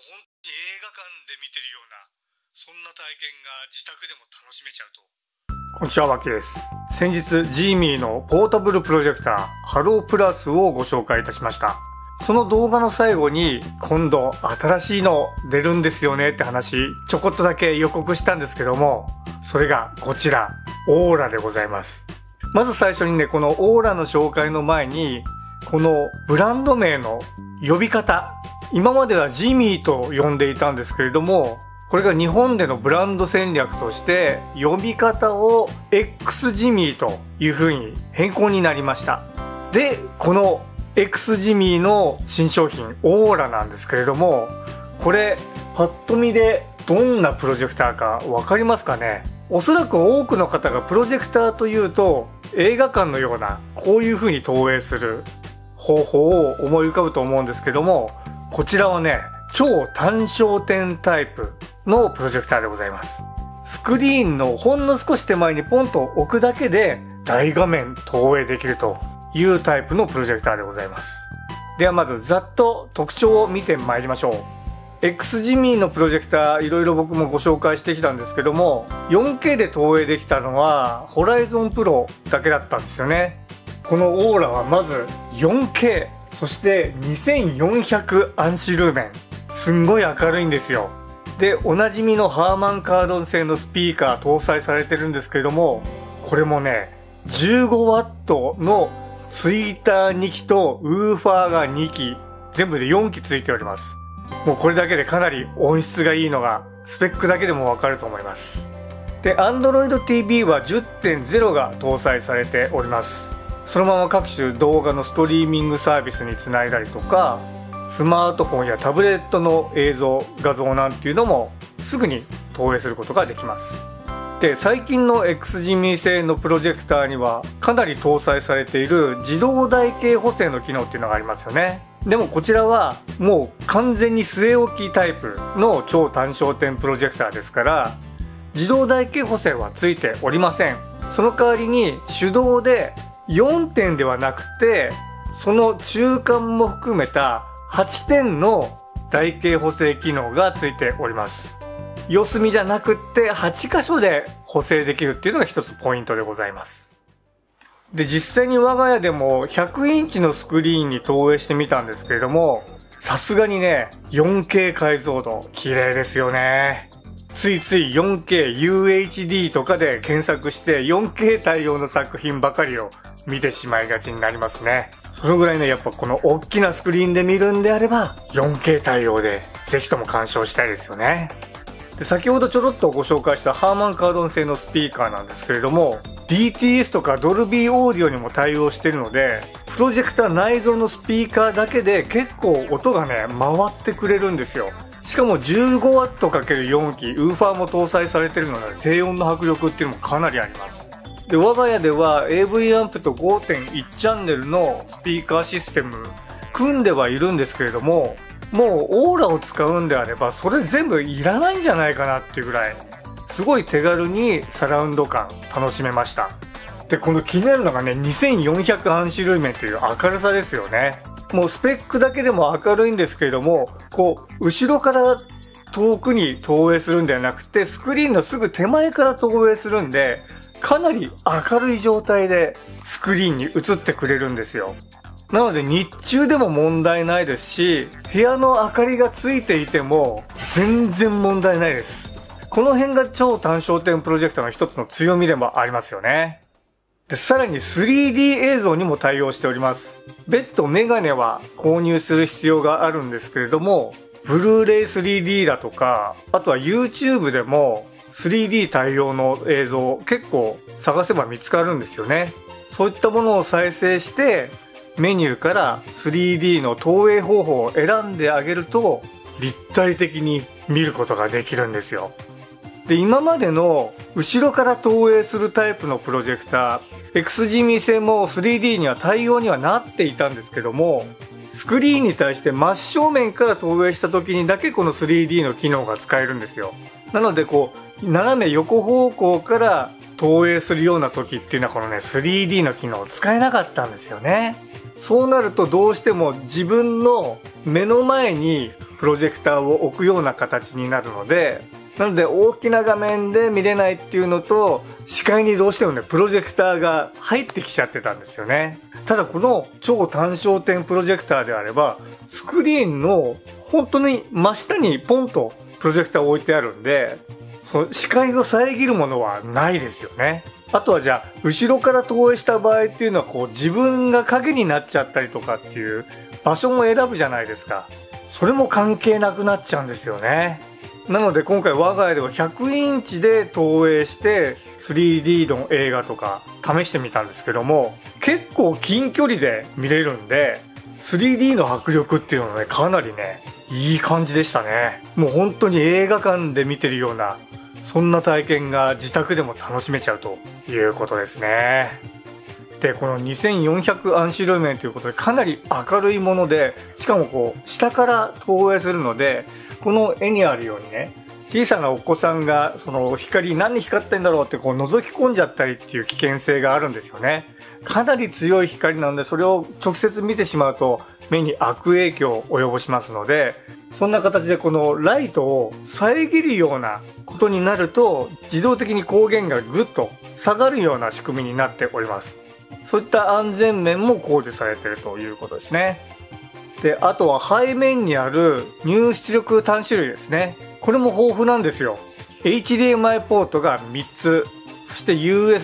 本当に映画館で見てるような、そんな体験が自宅でも楽しめちゃうと。こんにちは、わきです。先日ジーミーのポータブルプロジェクターハロープラスをご紹介いたしました。その動画の最後に今度新しいの出るんですよねって話ちょこっとだけ予告したんですけども、それがこちらオーラでございます。まず最初にね、このオーラの紹介の前にこのブランド名の呼び方、今まではジミーと呼んでいたんですけれども、これが日本でのブランド戦略として呼び方を X ジミーという風に変更になりました。で、この X ジミーの新商品オーラなんですけれども、これパッと見でどんなプロジェクターかわかりますかね。おそらく多くの方がプロジェクターというと映画館のようなこういう風に投影する方法を思い浮かぶと思うんですけども、こちらはね、超単焦点タイプのプロジェクターでございます。スクリーンのほんの少し手前にポンと置くだけで大画面投影できるというタイプのプロジェクターでございます。ではまずざっと特徴を見てまいりましょう。X ジミーのプロジェクターいろいろ僕もご紹介してきたんですけども、4K で投影できたのはホライゾンプロだけだったんですよね。このオーラはまず 4K、そして2400アンシルーメン、すんごい明るいんですよ。で、おなじみのハーマンカードン製のスピーカー搭載されてるんですけれども、これもね 15W のツイーター2機とウーファーが2機、全部で4機ついております。もうこれだけでかなり音質がいいのがスペックだけでもわかると思います。で、Android TV は 10.0 が搭載されております。そのまま各種動画のストリーミングサービスにつないだりとか、スマートフォンやタブレットの映像、画像なんていうのもすぐに投影することができます。で、最近の X ジミー製のプロジェクターにはかなり搭載されている自動台形補正の機能っていうのがありますよね。でもこちらはもう完全に据え置きタイプの超単焦点プロジェクターですから、自動台形補正はついておりません。その代わりに手動で4点ではなくて、その中間も含めた8点の台形補正機能がついております。四隅じゃなくって8箇所で補正できるっていうのが一つポイントでございます。で、実際に我が家でも100インチのスクリーンに投影してみたんですけれども、さすがにね、4K 解像度綺麗ですよね。ついつい 4K UHD とかで検索して 4K 対応の作品ばかりを見てしまいがちになりますね。そのぐらいね、やっぱこの大きなスクリーンで見るんであれば 4K 対応でぜひとも鑑賞したいですよね。で、先ほどちょろっとご紹介したハーマンカードン製のスピーカーなんですけれども、 DTS とかドルビーオーディオにも対応しているので、プロジェクター内蔵のスピーカーだけで結構音がね回ってくれるんですよ。しかも 15W×4 機ウーファーも搭載されているので、低音の迫力っていうのもかなりあります。で、我が家では AV アンプと 5.1 チャンネルのスピーカーシステム組んではいるんですけれども、もうオーラを使うんであればそれ全部いらないんじゃないかなっていうぐらい、すごい手軽にサラウンド感楽しめました。で、この気になるのがね、2400アンシルーメンという明るさですよね。もうスペックだけでも明るいんですけれども、こう後ろから遠くに投影するんではなくて、スクリーンのすぐ手前から投影するんで、かなり明るい状態でスクリーンに映ってくれるんですよ。なので日中でも問題ないですし、部屋の明かりがついていても全然問題ないです。この辺が超単焦点プロジェクターの一つの強みでもありますよね。で、さらに 3D 映像にも対応しております。別途メガネは購入する必要があるんですけれども、ブルーレイ 3D だとか、あとは YouTube でも 3D 対応の映像結構探せば見つかるんですよね。そういったものを再生してメニューから 3D の投影方法を選んであげると立体的に見ることができるんですよ。で、今までの後ろから投影するタイプのプロジェクター X ジミー製も 3D には対応にはなっていたんですけども、スクリーンに対して真正面から投影した時にだけこの 3D の機能が使えるんですよ。なのでこう斜め横方向から投影するような時っていうのはこのね 3D の機能を使えなかったんですよね。 そうなるとどうしても自分の目の前にプロジェクターを置くような形になるので、なので大きな画面で見れないっていうのと、視界にどうしてもね、プロジェクターが入ってきちゃってたんですよね。ただこの超単焦点プロジェクターであれば、スクリーンの本当に真下にポンとプロジェクターを置いてあるんで、その視界を遮るものはないですよね。あとはじゃあ、後ろから投影した場合っていうのはこう自分が影になっちゃったりとかっていう場所も選ぶじゃないですか。それも関係なくなっちゃうんですよね。なので今回我が家では100インチで投影して 3D の映画とか試してみたんですけども、結構近距離で見れるんで 3D の迫力っていうのはね、かなりね、いい感じでしたね。もう本当に映画館で見てるような、そんな体験が自宅でも楽しめちゃうということですね。で、この2400アンシロメンということでかなり明るいもので、しかもこう下から投影するので、この絵にあるようにね、小さなお子さんがその光何に光ってんだろうってこう覗き込んじゃったりっていう危険性があるんですよね。かなり強い光なので、それを直接見てしまうと目に悪影響を及ぼしますので、そんな形でこのライトを遮るようなことになると、自動的に光源がぐっと下がるような仕組みになっております。そういった安全面も考慮されているということですね。で、あとは背面にある入出力端子類ですね。これも豊富なんですよ。HDMI ポートが3つ、そして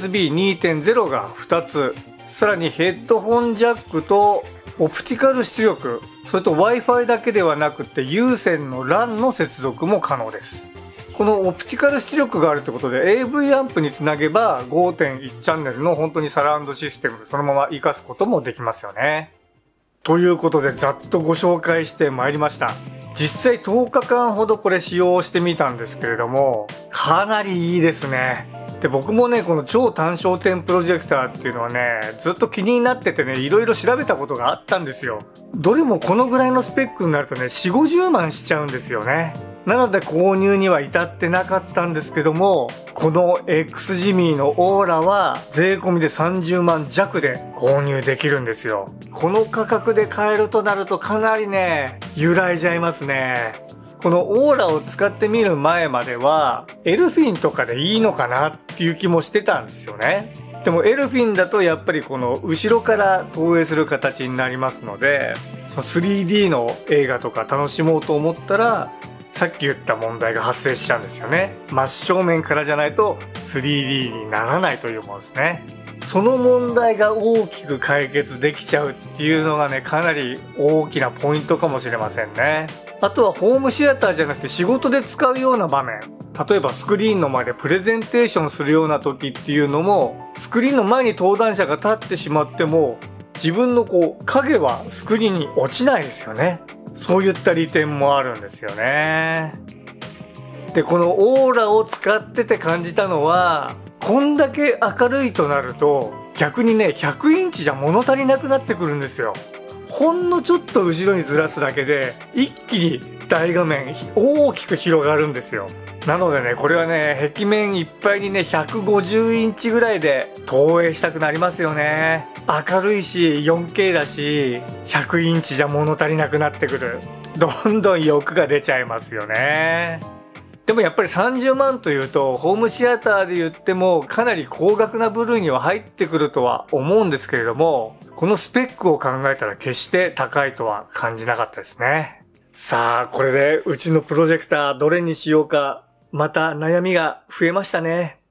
USB2.0 が2つ、さらにヘッドホンジャックとオプティカル出力、それと Wi-Fi だけではなくて有線の LAN の接続も可能です。このオプティカル出力があるってことで AV アンプにつなげば 5.1 チャンネルの本当にサラウンドシステムでそのまま活かすこともできますよね。ということでざっとご紹介してまいりました。実際10日間ほどこれ使用してみたんですけれども、かなりいいですね。で、僕もね、この超単焦点プロジェクターっていうのはね、ずっと気になっててね、いろいろ調べたことがあったんですよ。どれもこのぐらいのスペックになるとね、4、50万しちゃうんですよね。なので購入には至ってなかったんですけども、この X ジミーのオーラは税込みで30万弱で購入できるんですよ。この価格で買えるとなるとかなりね、揺らいじゃいますね。このオーラを使ってみる前までは、エルフィンとかでいいのかなっていう気もしてたんですよね。でもエルフィンだとやっぱりこの後ろから投影する形になりますので、その 3D の映画とか楽しもうと思ったら、さっき言った問題が発生しちゃうんですよね。真正面からじゃないと 3D にならないというものですね。その問題が大きく解決できちゃうっていうのがね、かなり大きなポイントかもしれませんね。あとはホームシアターじゃなくて仕事で使うような場面。例えばスクリーンの前でプレゼンテーションするような時っていうのも、スクリーンの前に登壇者が立ってしまっても、自分の影はスクリーンに落ちないですよね。そういった利点もあるんですよね。で、このオーラを使ってて感じたのは、こんだけ明るいとなると、逆にね、100インチじゃ物足りなくなってくるんですよ。ほんのちょっと後ろにずらすだけで、一気に大画面大きく広がるんですよ。なのでね、これはね、壁面いっぱいにね、150インチぐらいで投影したくなりますよね。明るいし、4K だし、100インチじゃ物足りなくなってくる。どんどん欲が出ちゃいますよね。でもやっぱり30万というと、ホームシアターで言ってもかなり高額な部類には入ってくるとは思うんですけれども、このスペックを考えたら決して高いとは感じなかったですね。さあ、これでうちのプロジェクターどれにしようか、また悩みが増えましたね。